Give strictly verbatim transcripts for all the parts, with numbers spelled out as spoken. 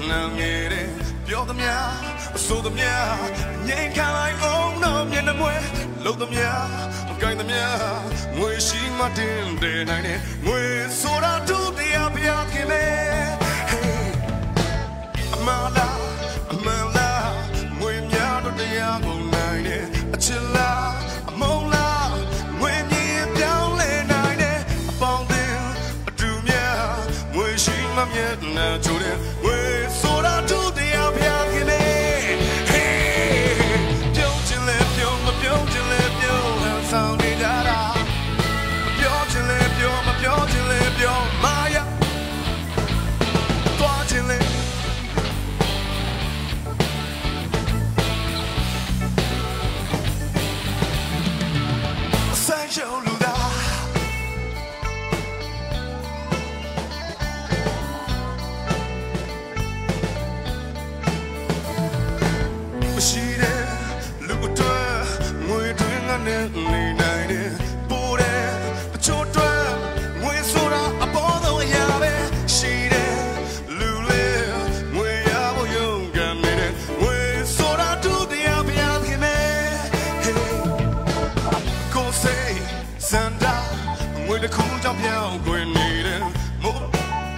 ပြောသမျှအဆိုသမျှငြိမ်ခံလိုက်အောင်တော့မျက်နှာမွဲလုံးသမျှမကိုင်းသမျှငွေရှိမှတင်တယ်နိုင်တယ်ငွေဆိုတာတို့တရားပြခင်လေအမလာအမလာငွေများတို့တရားကုန်နိုင်တယ်အချစ်လားအမုန်းလားငွေမြင်ပြောင်းလဲနိုင်တယ်အပေါင်းတင်အတူမြငွေရှိမှမျက်နှာချိုးတယ်ငွေဆိုတာတို့တရားပြခင်လေပြုံးချင်လေပြုံးမပြုံးချင်လေပြုံးဟန်ဆောင်နေကြတာပြောချင်လေပြောမပြောချင်လေပြောမာယာတွားချင်လေဆိုင်ရှုံးလူသားမရှိတဲ့လူတွေငွေတွေငါနဲ့နေနိုင်တယ်ပိုးတယ်အချို့တွေငွေဆိုတာအပေါ်ဆုံးအရာပဲရှိတယ်လူလေးငွေရဖို့ယုံကြည်နေတယ်ငွေဆိုတာတို့တရားပြခင်နေကိုယ်စိတ်စံတာငွေတစ်ခုကြောင့်ပြောင်းခွင့်နေတယ်မို့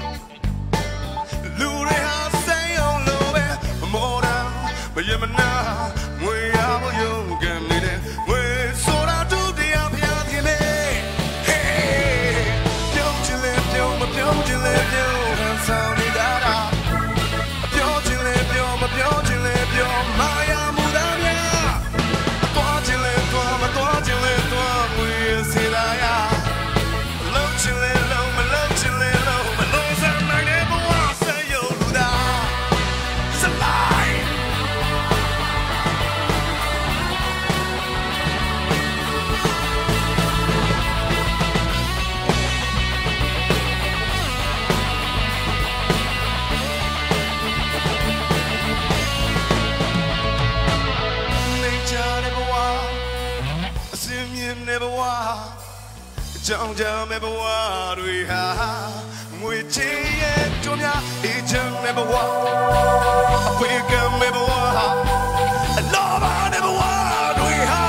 လူတွေဟာစိတ်အောင်လို့ပဲမော်ဒန်ဘယ်မနာငွေရဖို့ယုံကြည်နေတယ်ငွေဆိုတာတို့တရားပြခင်လေပြုံးချင်လေပြုံးမပြုံးချင်လေပြုံးဟန်ဆောင်နေတာပြောချင်လေပြောမပြောချင်လေပြောမာယာမူသားများတွားချင်လေတွားမတွားချင်လေတွားငွေစေလာရလုံးချင်လေလုံးမလုံးချင်လေလုံးမလုံးစမ်းနိုင်တဲ့ဘဝဆက်ရုံလူသားစလိုက်never was ကြောင်ကြောင်မဲ့ဘဝတွေဟာငွေချေရဲ့ကြုံများအေးချမ်းမဲ့ဘဝအဖေကမဲ့ဘဝအလောဘနဲ့ဘဝတွေဟာ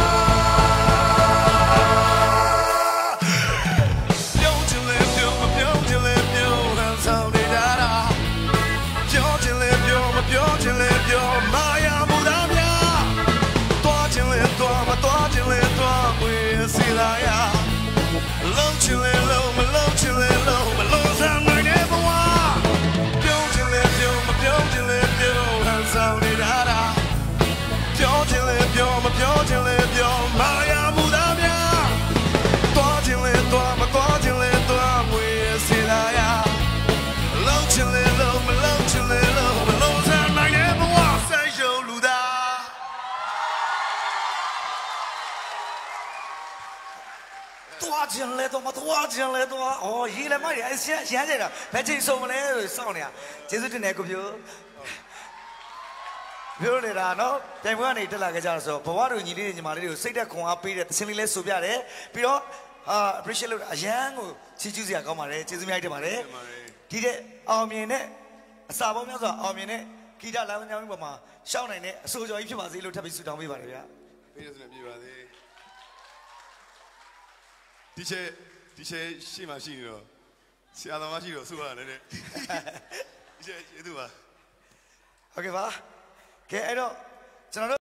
ပြုံးချင်လေပြုံးမပြုံးချင်လေပြုံးဟန်ဆောင်နေတာပြောချင်လေပြောမပြောချင်လေပြောမာယာမူသားများတွားချင်လေတွားမတွားချင်လေတွားငွေစီလာရလုံးချင်လေလုံးမလုံးချင်လေလုံးမလုံးစမ်းနိုင်တဲ့ဘဝပြုံးချင်လေပြုံးမပြုံးချင်လေပြုံးဟန်ဆောင်နေတာပြောချင်လေပြောမပြောချင်လေပြောမာယာမူသားများတွားချင်လေတွားမတွားချင်လေတွားငွေစီလာရလုံးချင်လေလုံးမလုံးချင်လေလုံးမလုံးစမ်းနိုင်တဲ့ဘဝဆက်ရုံလူသားတွားချင်လေတော့မတွားချင်လေတော့အော်ရေးလည်းမရအရှမ်းရမ်းကြတာဘယ်ချိန်ဆုံးမလဲစောင့်နေတာကျေးဇူးတင်တယ်ကိုပြိုပြောနေတာနော်ပြိုင်ပွဲကနေတက်လာကြကြဆိုဘဝတို့ညီလေးတွေညီမလေးတွေကိုစိတ်သက်ခွန်အားပေးတဲ့သင်းလေးလဲဆိုပြတယ်ပြီးတော့အာ appreciate လုပ်အရန်ကိုချီးကျူးစရာကောင်းပါတယ်ကျေးဇူးများတင်ပါတယ်ဒီတဲ့အောင်မြင်တဲ့အစာပေါင်းများစွာအောင်မြင်တဲ့ဂီတလမ်းကြောင်းပေါ်မှာရှောင်းနိုင်တဲ့အဆိုကြော်ကြီးဖြစ်ပါစေလို့ထပ်ပြီးဆုတောင်းပေးပါတယ်ဗျာပေးရစနေပြပါစေဒီချက်ဒီချက်ရှိမှရှိနေတော့ဆရာတော်မရှိတော့ဆုရတယ်တဲ့ဒီချက်ကျေးဇူးပါဟုတ်ကဲ့ပါကဲအဲ့တော့ကျွန်တော်